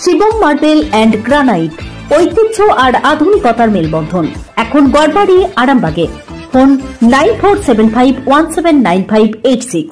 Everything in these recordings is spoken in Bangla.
শিবম মার্বেল অ্যান্ড গ্রানাইট, ঐতিহ্য আর আধুনিকতার মেলবন্ধন। এখন গড়বাড়ি, আরামবাগে। ফোন 9475179586।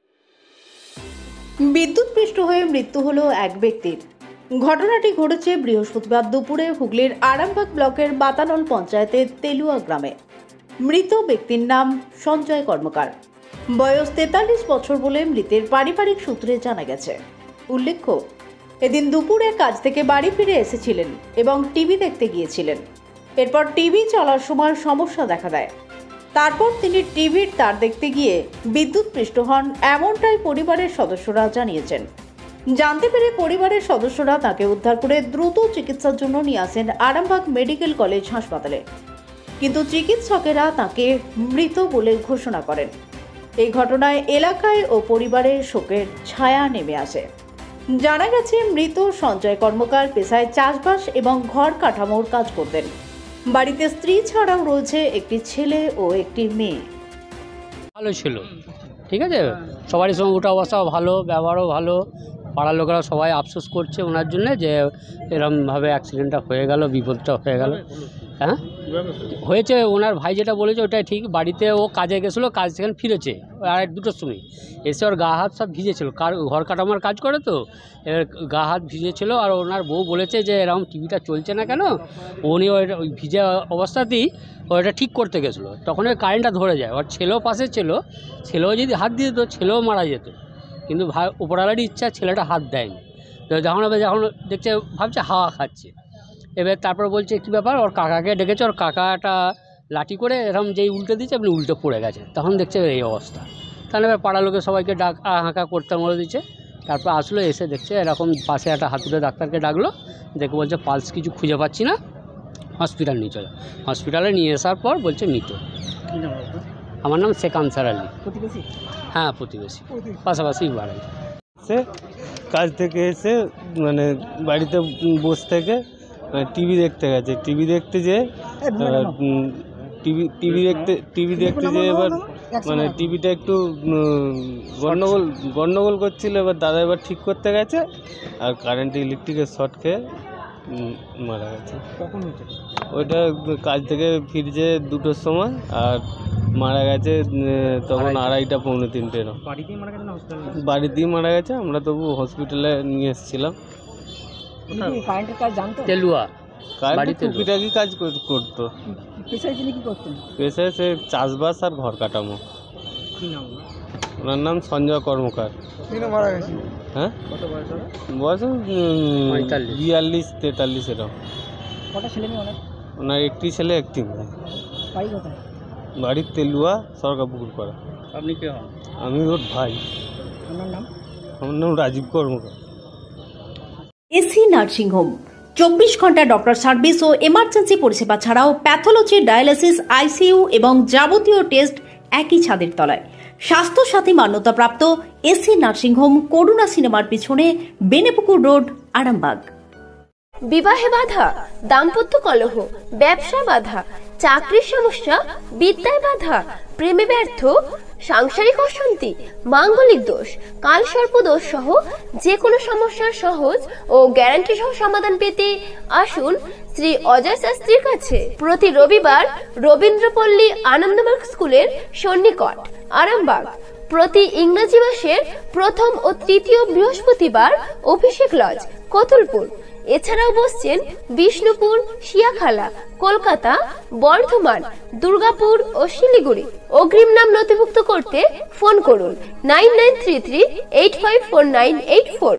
বিদ্যুৎপৃষ্ট হয়ে মৃত্যু হলো এক ব্যক্তির। ঘটনাটি ঘটেছে বৃহস্পতিবার দুপুরে হুগলির আরামবাগ ব্লকের বাতানল পঞ্চায়েতের তেলুয়া গ্রামে। মৃত ব্যক্তির নাম সঞ্জয় কর্মকার, বয়স 43 বছর বলে মৃতের পারিবারিক সূত্রে জানা গেছে। উল্লেখ্য, এদিন দুপুরে কাজ থেকে বাড়ি ফিরে এসেছিলেন এবং টিভি দেখতে গিয়েছিলেন। এরপর টিভি চলার সময় সমস্যা দেখা দেয়। তারপর তিনি টিভির তার দেখতে গিয়ে বিদ্যুৎপৃষ্ট হন, এমনটাই পরিবারের সদস্যরা জানিয়েছেন। জানতে পেরে পরিবারের সদস্যরা তাকে উদ্ধার করে দ্রুত চিকিৎসার জন্য নিয়ে আসেন আরামবাগ মেডিকেল কলেজ হাসপাতালে, কিন্তু চিকিৎসকেরা তাকে মৃত বলে ঘোষণা করেন। এই ঘটনায় এলাকায় ও পরিবারের শোকের ছায়া নেমে আসে। জানা গেছে, মৃত সঞ্জয় কর্মকার পেশায় চাষবাস এবং ঘর কাঠামোর কাজ করতেন। বাড়িতে স্ত্রী ছাড়াও রয়েছে একটি ছেলে ও একটি মেয়ে। ভালো ছিল, ঠিক আছে, সবারই সঙ্গে ওঠা বসাও ভালো, ব্যবহারও ভালো। পাড়ার লোকেরা সবাই আফসোস করছে ওনার জন্য যে এরকমভাবে অ্যাক্সিডেন্টটা হয়ে গেল, বিপদটা হয়ে গেল। হ্যাঁ হয়েছে, ওনার ভাই যেটা বলেছে ওটাই ঠিক। বাড়িতে ও কাজে গেছিলো, কাজ সেখানে ফিরেছে আর 2টোর সময় এসে ওর গা হাত সব ভিজেছিল। ঘর কাটামার কাজ করে তো, এবার গা হাত ভিজেছিল। আর ওনার বউ বলেছে যে এরকম টিভিটা চলছে না কেন, উনি ওই ভিজে অবস্থাতেই ওটা ঠিক করতে গেছিলো। তখন ওই কারেন্টটা ধরে যায়। ওর ছেলেও পাশে ছিল, ছেলেও যদি হাত দিয়ে দিত ছেলেও মারা যেত, কিন্তু উপরওয়ালারই ইচ্ছা ছেলেটা হাত দেয়নি। তো যখন দেখছে ভাবছে হাওয়া খাচ্ছে। এবার তারপর বলছে কী ব্যাপার, ওর কাকাকে ডেকেছে। ওর কাকাটা লাঠি করে এরকম যেই উল্টে দিচ্ছে আপনি উল্টে পড়ে গেছে। তখন দেখছে এই অবস্থা। তাহলে এবার পাড়ার লোকে সবাইকে হাঁকা করতে বলে দিচ্ছে। তারপর আসলো, এসে দেখছে এরকম পাশে একটা হাতুড়ে ডাক্তারকে ডাকলো, দেখে বলছে পালস কিছু খুঁজে পাচ্ছি না, হসপিটাল নিয়ে চলো। হসপিটালে নিয়ে আসার পর বলছে মৃত। আমার নাম শেখ আনসার আলী। প্রতিবেশী? হ্যাঁ প্রতিবেশী, পাশাপাশি বাড়ি। সে কাজ থেকে এসে মানে বাড়িতে বসে থেকে টিভি দেখতে গেছে। টিভি দেখতে যেয়ে এবার মানে টিভিটা একটু গন্ডগোল করছিল। এবার দাদা এবার ঠিক করতে গেছে আর কারেন্ট ইলেকট্রিকের শর্ট খেয়ে মারা গেছে। কখন হয়েছে ওইটা? কাজ থেকে ফিরছে 2টোর সময় আর মারা গেছে তখন 2:30 পৌনে 3টে। বাড়িতেই মারা গেছে। আমরা তবু হসপিটালে নিয়ে এসেছিলাম। কারেন্টের কাজ জানতো? তেলুয়া কারেন্ট টুকিটাকি কাজ করতো। পেশায় সে চাষবাস আর ঘর কাটামো। ওনার নাম সঞ্জয় কর্মকার। হ্যাঁ বয়স 42-43 এরকম। ওনার একটি ছেলে একটি মেয়ে। বাড়ির তেলুয়া, সরকারপুকুর পাড়া। আপনি কে হন? আমি ওর ভাই। আমার নাম রাজীব কর্মকার। এসি নার্সিংহোম 24 ঘন্টা ডক্টর সার্ভিস ও এমার্জেন্সি পরিষেবা ছাড়াও প্যাথোলজি, ডায়ালিসিস, আইসিইউ এবং যাবতীয় টেস্ট একই ছাদের তলায়। স্বাস্থ্য সাথী মান্যতাপ্রাপ্ত এসি নার্সিংহোম, করুণা সিনেমার পিছনে, বেনেপুকুর রোড, আরামবাগ। বিবাহে বাধা, দাম্পত্য কলহ, ব্যবসা বাধা, চাকরির সমস্যা, বিদ্যায় বাধা, প্রেমে ব্যর্থ, সাংসারিক অশান্তি, মাঙ্গলিক দোষ, কালসর্প দোষ সহ যে কোনো সমস্যার সহজ ও গ্যারান্টি সহ সমাধান পেতে আসুন শ্রী অজয় শাস্ত্রীর কাছে। প্রতি রবিবার রবীন্দ্রপল্লী আনন্দমার্গ স্কুলের সন্নিকট, আরামবাগ। প্রতি ইংরেজি মাসের 1ম ও 3য় বৃহস্পতিবার অভিষেক লজ, কতুলপুর। এছাড়াও বসছেন বিষ্ণুপুর, শিয়াখালা, কলকাতা, বর্ধমান, দুর্গাপুর ও শিলিগুড়ি। অগ্রিম নাম নথিভুক্ত করতে ফোন করুন 9933854984।